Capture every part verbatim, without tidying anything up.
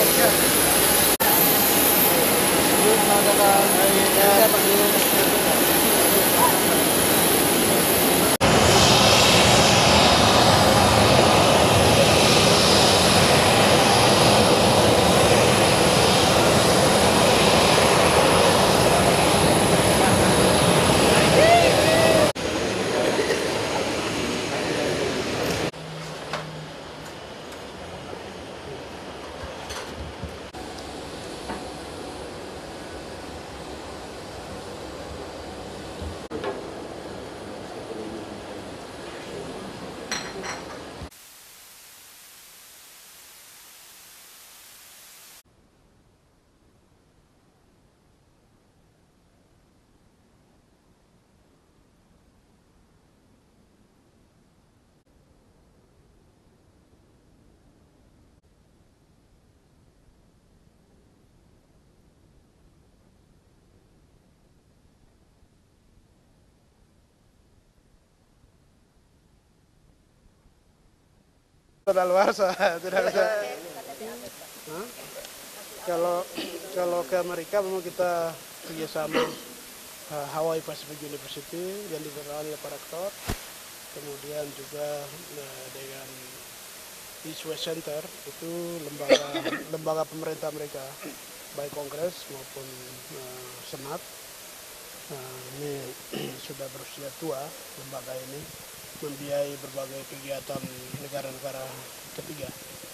Sudah luar sana, tidak bisa. Hah? Kalau kalau ke Amerika memang kita kerjasama uh, Hawaii Pacific University yang dikelola oleh para rektor, kemudian juga uh, dengan East West Center itu lembaga lembaga pemerintah mereka, baik Kongres maupun uh, Senat. Nah, ini sudah berusia tua lembaga ini, membiayai berbagai kegiatan negara-negara ketiga.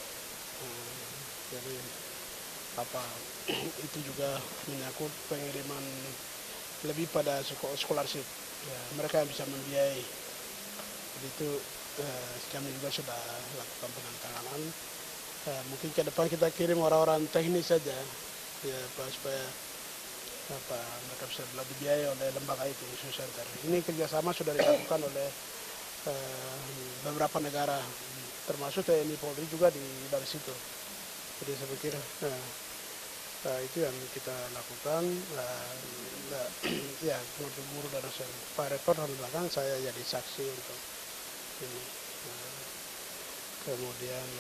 Nah, jadi apa itu juga menyangkut pengiriman lebih pada scholarship. Ya, mereka yang bisa membiayai. Jadi itu eh, kami juga sudah lakukan penandatanganan. Eh, mungkin ke depan kita kirim orang-orang teknis saja, ya supaya apa mereka bisa lebih biaya oleh lembaga itu, Isu Center. Ini kerjasama sudah dilakukan oleh uh, beberapa negara, termasuk T N I Polri juga di dari situ. Jadi saya pikir uh, uh, itu yang kita lakukan. Uh, uh, ya untuk guru dan dosen. Pak Rektor di belakang saya jadi saksi untuk ini. Uh, kemudian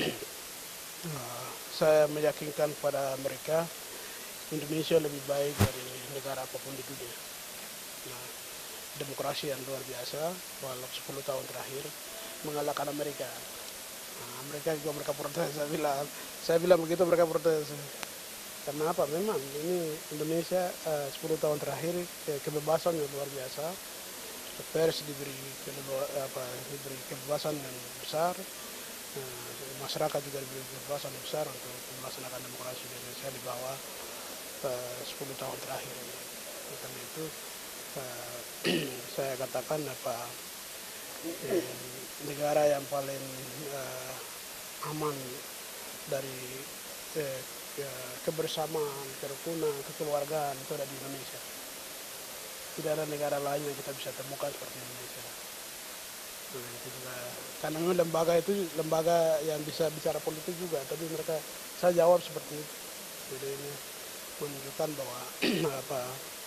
uh, saya meyakinkan pada mereka Indonesia lebih baik dari negara apapun di dunia. Nah, demokrasi yang luar biasa, walau sepuluh tahun terakhir mengalahkan Amerika. Nah, Amerika juga mereka protes, saya bilang, saya bilang begitu mereka protes. Karena apa? Memang ini Indonesia uh, sepuluh tahun terakhir ke kebebasan yang luar biasa, pers diberi apa, diberi kebebasan yang besar, uh, masyarakat juga diberi kebebasan yang besar untuk melaksanakan demokrasi di Indonesia di bawah sepuluh tahun terakhir. Karena itu uh, saya katakan apa eh, negara yang paling uh, aman dari eh, ke, kebersamaan, kerukunan, kekeluargaan itu ada di Indonesia. Tidak ada negara lain yang kita bisa temukan seperti Indonesia. Nah, itu juga karena memang lembaga itu lembaga yang bisa bicara politik juga, tapi mereka saya jawab seperti itu. Jadi ini menunjukkan bahwa apa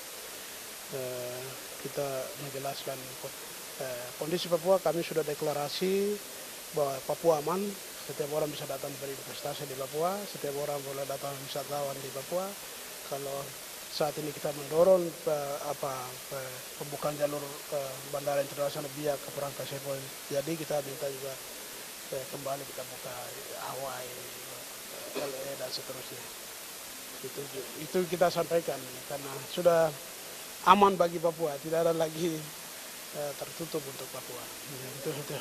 eh, kita menjelaskan eh, kondisi Papua. Kami sudah deklarasi bahwa Papua aman, setiap orang bisa datang berinvestasi di Papua, setiap orang boleh datang wisatawan di Papua. Kalau saat ini kita mendorong eh, apa eh, pembukaan jalur eh, bandara internasional biak ke Perangkasepoi, jadi kita minta juga eh, kembali kita buka Hawaii, L A dan seterusnya. Itu, itu kita sampaikan karena sudah aman bagi Papua, tidak ada lagi uh, tertutup untuk Papua. Ya, itu, itu.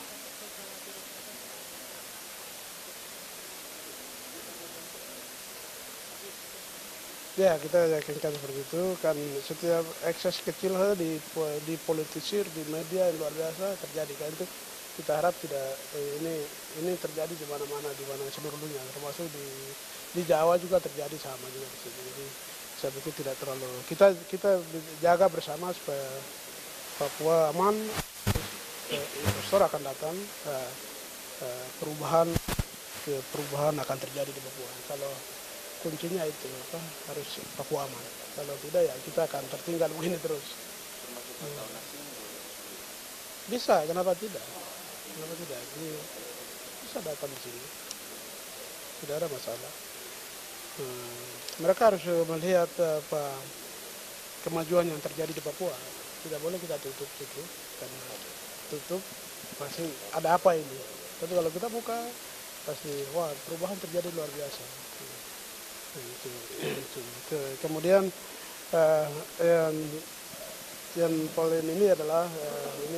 Ya, kita yakinkan seperti itu kan, setiap ekses kecil di dipolitisir di media yang luar biasa terjadi kan, itu kita harap tidak eh, ini ini terjadi di mana-mana, di mana seluruh dunia, termasuk di di Jawa juga terjadi sama juga di sini. Jadi saya pikir tidak terlalu kita kita jaga bersama supaya Papua aman, investor akan datang, eh, eh, perubahan ke perubahan akan terjadi di Papua. Kalau kuncinya itu apa, harus Papua aman. Kalau tidak ya kita akan tertinggal begini terus. Hmm. Bisa, kenapa tidak? Kenapa tidak? Jadi, bisa datang di sini. Tidak ada masalah. Hmm, mereka harus melihat apa kemajuan yang terjadi di Papua. Tidak boleh kita tutup itu, karena tutup pasti ada apa ini. Tapi kalau kita buka, pasti wah perubahan terjadi luar biasa. Nah, itu, itu. Ke- kemudian uh, yang yang paling ini adalah uh, ini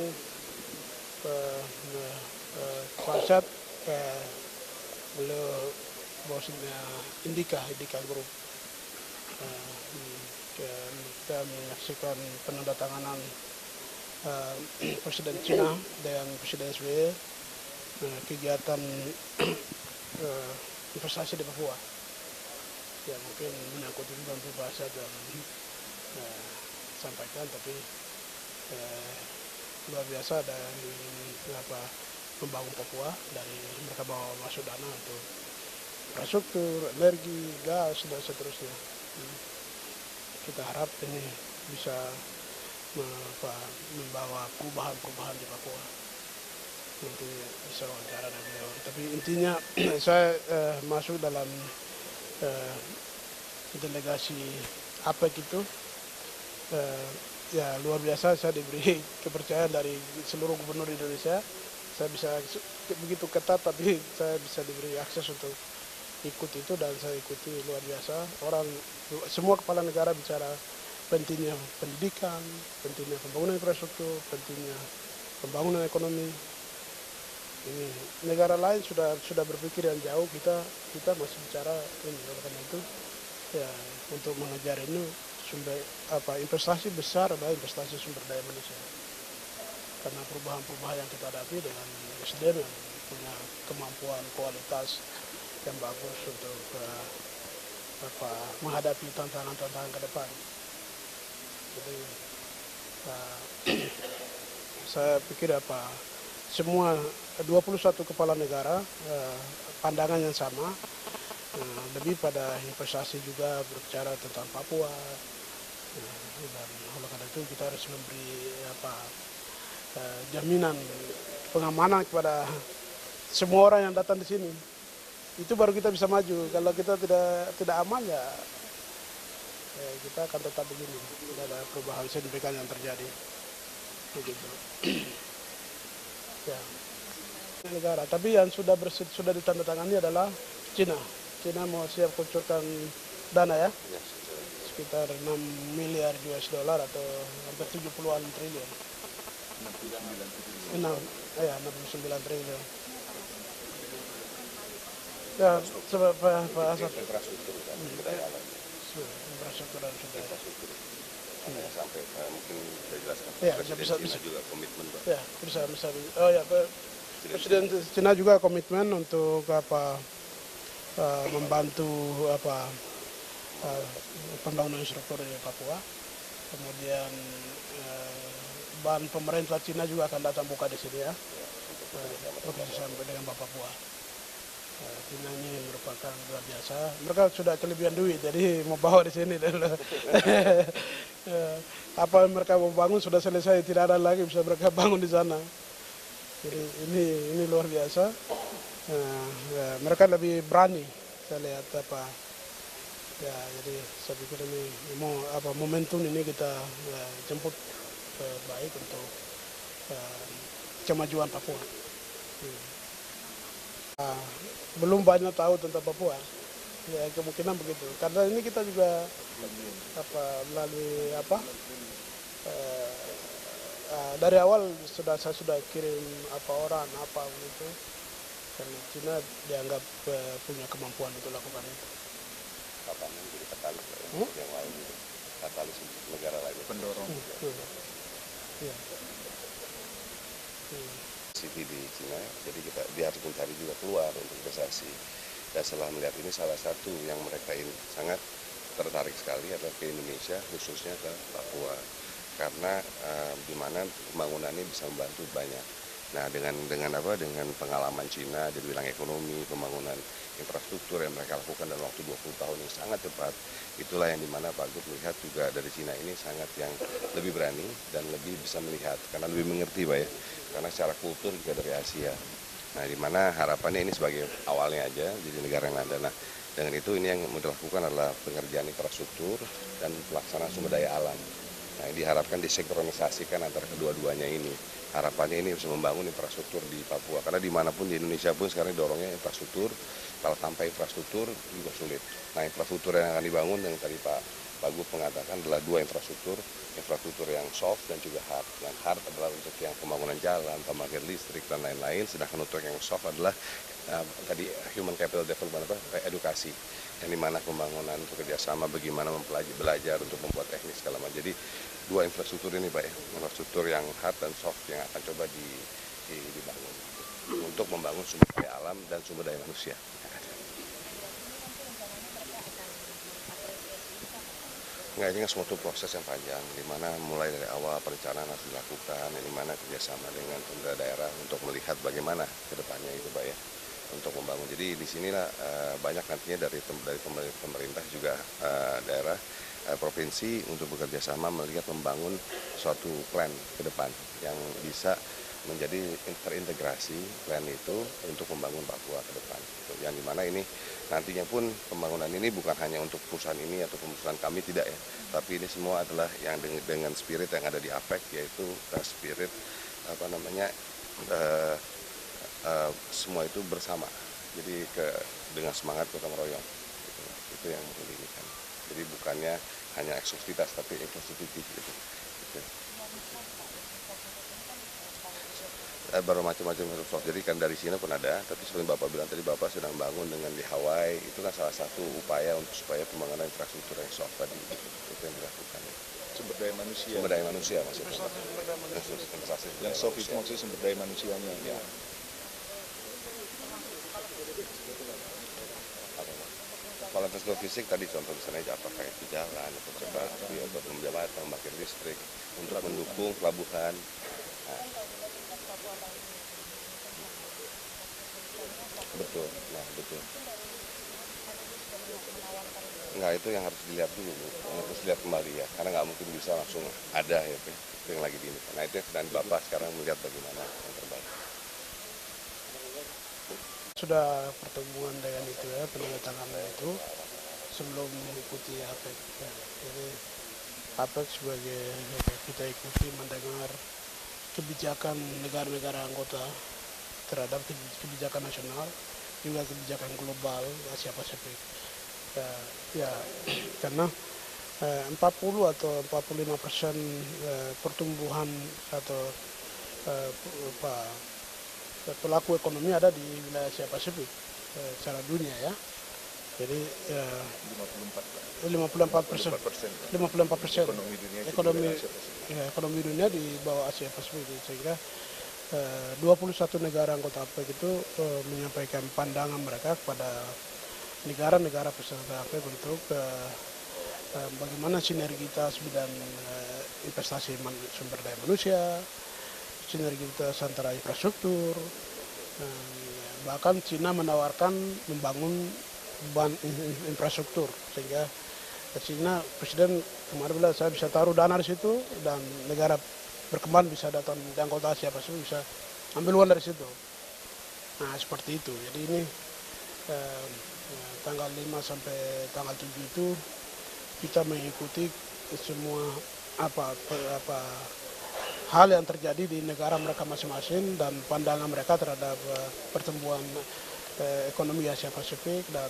uh, uh, Farsad uh, beliau bosnya Indika, Indika Group. Uh, dan kita menyaksikan penandatanganan uh, Presiden Cina dan Presiden S B Y uh, kegiatan uh, investasi di Papua. Ya mungkin menyangkut itu nanti bahasa dan uh, sampaikan, tapi uh, luar biasa dan apa membangun Papua dari mereka bawa masuk dana untuk infrastruktur, energi, gas dan seterusnya. Hmm. Kita harap ini bisa apa, membawa perubahan-perubahan di Papua. Nanti bisa wawancara dengan beliau. Tapi intinya saya uh, masuk dalam uh, delegasi A P E C itu uh, ya luar biasa. Saya diberi kepercayaan dari seluruh gubernur Indonesia. Saya bisa begitu ketat, tapi saya bisa diberi akses untuk ikut itu dan saya ikuti luar biasa. Orang semua kepala negara bicara pentingnya pendidikan, pentingnya pembangunan infrastruktur, pentingnya pembangunan ekonomi. Ini negara lain sudah sudah berpikir yang jauh, kita kita masih bicara ini. Oleh karena itu ya untuk mengejar ini sumber apa investasi besar adalah investasi sumber daya manusia. Karena perubahan-perubahan yang kita hadapi dengan S D M yang punya kemampuan kualitas yang bagus untuk uh, apa, menghadapi tantangan-tantangan ke depan. Jadi uh, saya pikir apa semua dua puluh satu kepala negara uh, pandangan yang sama, uh, lebih pada investasi juga berbicara tentang Papua, uh, dan oleh karena itu kita harus memberi apa uh, jaminan pengamanan kepada semua orang yang datang di sini. Itu baru kita bisa maju. Kalau kita tidak tidak aman ya, ya kita akan tetap begini. Tidak ada perubahan signifikan yang terjadi. Begitu. Ya. Negara. Tapi yang sudah bersit, sudah ditandatangani adalah Cina. Cina mau siap kucurkan dana ya, sekitar enam miliar U S dollar atau hampir tujuh puluhan triliun. enam, ya enam puluh sembilan triliun. Ya, sebab Pak Asad. Infrastruktur kan, budaya alam. Infrastruktur dan sebagainya. Infrastruktur. Makanya sampai uh, mungkin saya jelaskan. Ya, Presiden bisa, Cina bisa. juga komitmen, Pak. Ya, bisa, bisa. Oh ya, Pak. Presiden Cina juga komitmen untuk apa uh, membantu apa uh, pembangunan infrastruktur di Papua. Kemudian uh, ban pemerintah Cina juga akan datang buka di sini ya. Bekerja sama dengan Bapak Papua. Cina ini merupakan luar biasa. Mereka sudah kelebihan duit, jadi mau bawa di sini dulu. Apa yang mereka mau bangun sudah selesai, tidak ada lagi bisa mereka bangun di sana. Jadi ini ini luar biasa. Nah, ya, mereka lebih berani. Saya lihat apa. Ya, jadi saya pikir ini mau apa momentum ini kita ya, jemput eh, baik untuk eh, kemajuan Papua. Hmm. Nah, belum banyak tahu tentang Papua, ya kemungkinan begitu. Karena ini kita juga apa melalui apa eh, eh, dari awal sudah saya sudah kirim apa orang apa begitu, karena Cina dianggap eh, punya kemampuan untuk lakukan itu. Kapan menjadi katalis Hmm? yang lain, katalis untuk negara lain. Pendorong. Hmm. Hmm. Ya. Hmm. City di Cina, jadi kita dia harus mencari juga keluar untuk investasi. Dan setelah melihat ini salah satu yang mereka ini sangat tertarik sekali adalah ke Indonesia, khususnya ke Papua, karena uh, di mana pembangunannya bisa membantu banyak. Nah dengan dengan apa dengan pengalaman Cina di bidang ekonomi, pembangunan infrastruktur yang mereka lakukan dalam waktu dua puluh tahun yang sangat cepat, itulah yang dimana Pak Gup melihat juga dari Cina ini sangat yang lebih berani dan lebih bisa melihat karena lebih mengerti Pak ya, karena secara kultur juga dari Asia. Nah dimana harapannya ini sebagai awalnya aja jadi negara yang ada. Nah Dengan itu ini yang mau dilakukan adalah pengerjaan infrastruktur dan pelaksanaan sumber daya alam. Nah, diharapkan disinkronisasikan antara kedua-duanya ini. Harapannya ini bisa membangun infrastruktur di Papua, karena dimanapun di Indonesia pun sekarang dorongnya infrastruktur. Kalau tanpa infrastruktur juga sulit. Nah, infrastruktur yang akan dibangun yang tadi Pak Pak Gub mengatakan adalah dua infrastruktur, infrastruktur yang soft dan juga hard. Yang hard adalah untuk yang pembangunan jalan, pembangkit listrik dan lain-lain, sedangkan untuk yang soft adalah uh, tadi human capital development, apa, edukasi, yang dimana pembangunan kerjasama bagaimana mempelajari belajar untuk membuat teknis segala macam. Jadi dua infrastruktur ini Pak ya, infrastruktur yang hard dan soft yang akan coba di, di, dibangun untuk membangun sumber daya alam dan sumber daya manusia. Enggak, ini kan suatu proses yang panjang, di mana mulai dari awal perencanaan harus dilakukan, di mana kerjasama dengan pemerintah daerah untuk melihat bagaimana ke depannya itu Pak ya, untuk membangun. Jadi di sinilah uh, banyak nantinya dari dari pemerintah juga uh, daerah, uh, provinsi untuk bekerja sama melihat membangun suatu plan ke depan yang bisa menjadi terintegrasi plan itu untuk membangun Papua ke depan. Yang dimana ini nantinya pun pembangunan ini bukan hanya untuk perusahaan ini atau perusahaan kami, tidak ya, tapi ini semua adalah yang dengan, dengan spirit yang ada di APEC, yaitu uh, spirit apa namanya uh, uh, semua itu bersama. Jadi ke dengan semangat gotong royong, gitu. Itu yang menginginkan. Jadi bukannya hanya eksklusivitas tapi inklusivity gitu. gitu. Baru macam-macam soft. Jadi kan dari sini pun ada, tapi seperti Bapak bilang tadi, Bapak sedang bangun dengan di Hawaii, itu kan salah satu upaya untuk supaya pembangunan infrastruktur yang soft tadi, itu yang dilakukan. Sumber daya manusia. Sumber daya manusia maksudnya. Investasi yang soft itu maksudnya sumber daya manusianya. Ya. Kalau infrastruktur fisik tadi contoh misalnya apakah itu jalan, atau seperti atau jembatan, pembangkit listrik, untuk mendukung pelabuhan. Nah, betul, nah betul. Enggak, itu yang harus dilihat dulu, yang harus dilihat kembali ya, karena nggak mungkin bisa langsung ada ya, itu yang lagi ini. Nah itu yang sedang Bapak sekarang melihat bagaimana yang terbaik. Sudah pertemuan dengan itu ya, penandatanganan itu sebelum mengikuti APEC. Ya. Jadi APEC sebagai ya, kita ikuti mendengar kebijakan negara-negara anggota terhadap kebijakan nasional, juga kebijakan global Asia Pasifik. Ya, ya karena eh, empat puluh atau empat puluh lima persen eh, pertumbuhan atau eh, apa, pelaku ekonomi ada di wilayah Asia Pasifik eh, secara dunia ya. Jadi eh, lima puluh empat persen lima puluh empat persen ekonomi dunia ekonomi, ya, ekonomi dunia di bawah Asia Pasifik, sehingga eh, dua puluh satu negara anggota APEC itu eh, menyampaikan pandangan mereka kepada negara-negara peserta APEC untuk eh, eh, bagaimana sinergitas bidang eh, investasi man, sumber daya manusia, sinergitas antara infrastruktur, eh, bahkan Cina menawarkan membangun ban infrastruktur, sehingga Cina presiden kemarin bilang saya bisa taruh dana di situ dan negara berkembang bisa datang di anggota Asia Pasifik bisa ambil uang dari situ. Nah seperti itu. Jadi ini eh, tanggal lima sampai tanggal tujuh itu kita mengikuti semua apa apa hal yang terjadi di negara mereka masing-masing dan pandangan mereka terhadap uh, pertumbuhan uh, ekonomi Asia Pasifik dan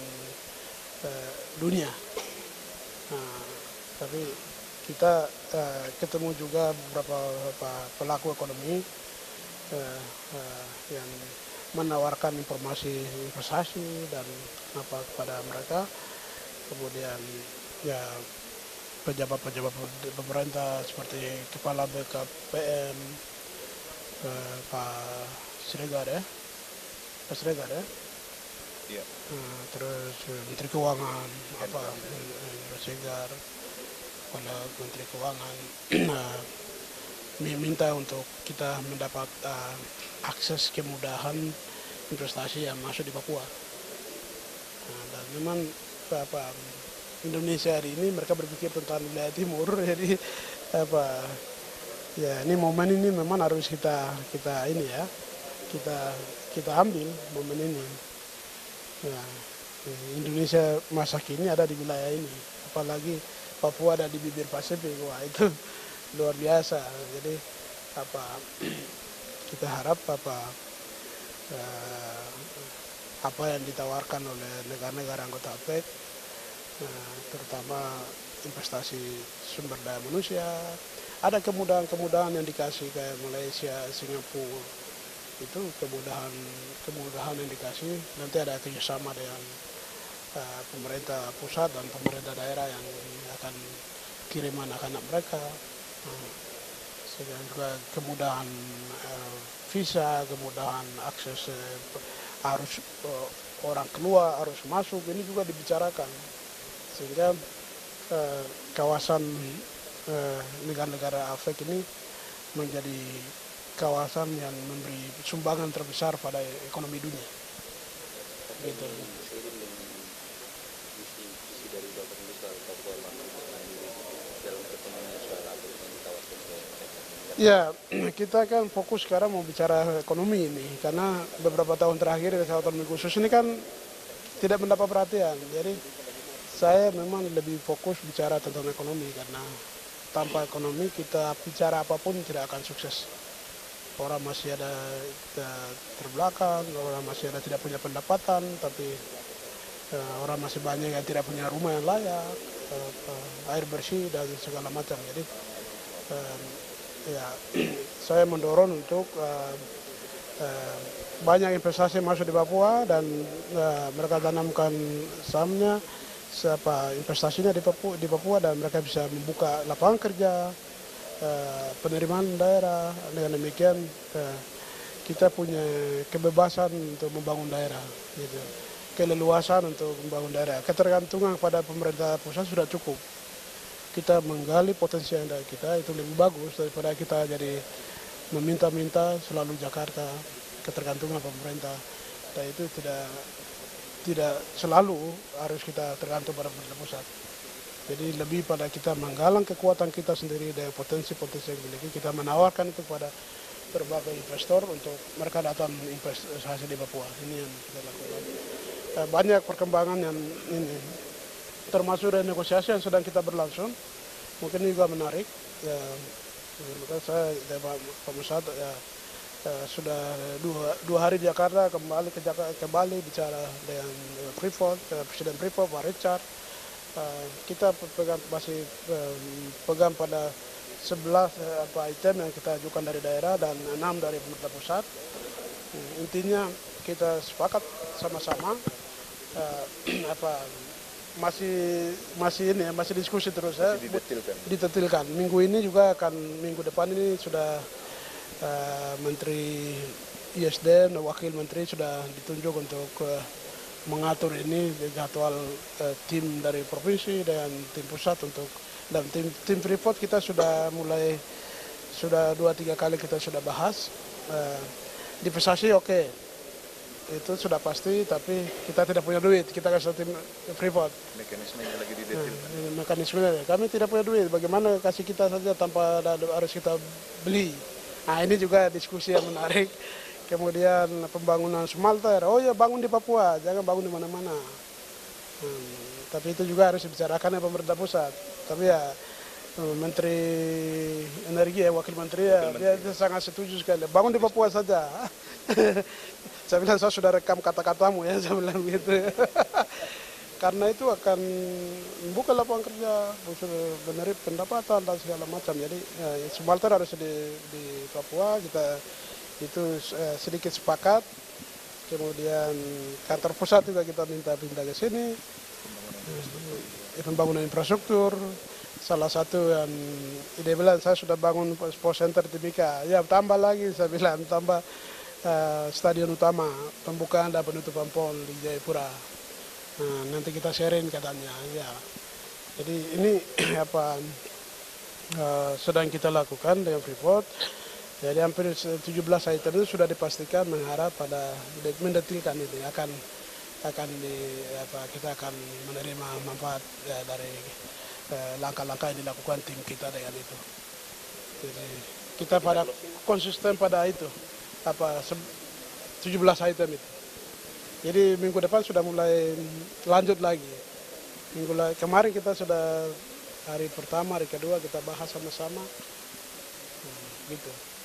uh, dunia. Nah, tapi kita uh, ketemu juga beberapa apa, pelaku ekonomi uh, uh, yang menawarkan informasi investasi dan apa kepada mereka. Kemudian ya pejabat-pejabat pemerintah seperti Kepala B K P M, eh, Pak Siregar ya, Pak Siregar ya, ya. Nah, terus Menteri Keuangan apa Pak Siregar, Kepala Menteri Keuangan nah, minta untuk kita mendapat uh, akses kemudahan investasi yang masuk di Papua. Nah, dan memang apa Indonesia hari ini mereka berpikir tentang wilayah timur, jadi apa ya ini momen ini memang harus kita kita ini ya kita kita ambil momen ini. Ya, Indonesia masa kini ada di wilayah ini, apalagi Papua ada di bibir Pasifik, wah itu luar biasa. Jadi apa kita harap apa eh, apa yang ditawarkan oleh negara-negara anggota A P E C, eh, terutama investasi sumber daya manusia, ada kemudahan-kemudahan yang dikasih kayak Malaysia, Singapura, itu kemudahan kemudahan yang dikasih, nanti ada kerjasama dengan uh, pemerintah pusat dan pemerintah daerah yang akan kirim anak-anak mereka, uh, sehingga juga kemudahan uh, visa, kemudahan akses uh, arus uh, orang keluar, arus masuk, ini juga dibicarakan, sehingga uh, kawasan uh, negara-negara A P E C ini menjadi kawasan yang memberi sumbangan terbesar pada ekonomi dunia. Gitu. Ya, kita kan fokus sekarang mau bicara ekonomi ini, karena beberapa tahun terakhir otonomi khusus ini kan tidak mendapat perhatian. Jadi saya memang lebih fokus bicara tentang ekonomi, karena tanpa ekonomi kita bicara apapun tidak akan sukses. Orang masih ada terbelakang, orang masih ada tidak punya pendapatan, tapi uh, orang masih banyak yang tidak punya rumah yang layak, uh, uh, air bersih dan segala macam. Jadi uh, ya saya mendorong untuk uh, uh, banyak investasi masuk di Papua dan uh, mereka tanamkan sahamnya, siapa investasinya di Papua, di Papua dan mereka bisa membuka lapangan kerja. Uh, penerimaan daerah, dengan demikian uh, kita punya kebebasan untuk membangun daerah, gitu. Keleluasan untuk membangun daerah. Ketergantungan pada pemerintah pusat sudah cukup. Kita menggali potensi yang ada kita itu lebih bagus daripada kita jadi meminta-minta selalu Jakarta, ketergantungan pemerintah. Dan itu tidak tidak selalu harus kita tergantung pada pemerintah pusat. Jadi lebih pada kita menggalang kekuatan kita sendiri dengan potensi-potensi yang dimiliki, kita menawarkan itu kepada berbagai investor untuk mereka datang investasi di Papua. Ini yang kita lakukan. Banyak perkembangan yang ini, termasuk renegosiasi yang sedang kita berlangsung, mungkin juga menarik. Ya, saya Pak Musad ya, ya, sudah dua, dua hari di Jakarta, kembali ke Jakarta, kembali bicara dengan Freeport, Presiden Freeport, Pak Richard. Uh, kita pegang, masih uh, pegang pada sebelas uh, apa item yang kita ajukan dari daerah dan enam dari pemerintah pusat. Uh, intinya kita sepakat sama-sama uh, apa masih masih ini masih diskusi terus ya. Masih didetilkan. Ditetilkan. Minggu ini juga akan minggu depan ini sudah uh, Menteri I S D M dan Wakil Menteri sudah ditunjuk untuk uh, mengatur ini jadwal uh, tim dari provinsi dan tim pusat untuk dan tim tim Freeport kita sudah mulai sudah dua tiga kali kita sudah bahas uh, divestasi oke okay. Itu sudah pasti, tapi kita tidak punya duit, kita kasih tim Freeport. Mekanismenya lagi didetilkan. Nah, mekanismenya kami tidak punya duit, bagaimana kasih kita saja tanpa ada, harus kita beli. Nah ini juga diskusi yang menarik. Kemudian pembangunan smelter, oh ya bangun di Papua, jangan bangun di mana-mana. Hmm, tapi itu juga harus dibicarakan dengan pemerintah pusat. Tapi ya Menteri Energi ya, Wakil Menteri ya, dia, dia sangat setuju sekali. Bangun di Papua saja. Saya bilang saya sudah rekam kata-katamu ya, saya bilang begitu. Karena itu akan membuka lapangan kerja, menerima pendapatan dan segala macam. Jadi ya, smelter harus di, di Papua, kita itu eh, sedikit sepakat. Kemudian kantor pusat juga kita minta pindah ke sini. Eh, pembangunan infrastruktur. Salah satu yang ide bilang saya sudah bangun sports center Timika. Ya tambah lagi saya bilang tambah uh, stadion utama, pembukaan dan penutupan pon di Jayapura. Nah, nanti kita sharing katanya. Ya. Jadi ini apa uh, sedang kita lakukan dengan Freeport. Jadi hampir tujuh belas item itu sudah dipastikan mengarah pada mendetilkan ini akan akan di apa kita akan menerima manfaat ya, dari langkah-langkah yang dilakukan tim kita dengan itu. Jadi kita pada konsisten pada itu apa tujuh belas item itu. Jadi minggu depan sudah mulai lanjut lagi. Minggu la- kemarin kita sudah hari pertama, hari kedua kita bahas sama-sama. Nah, gitu.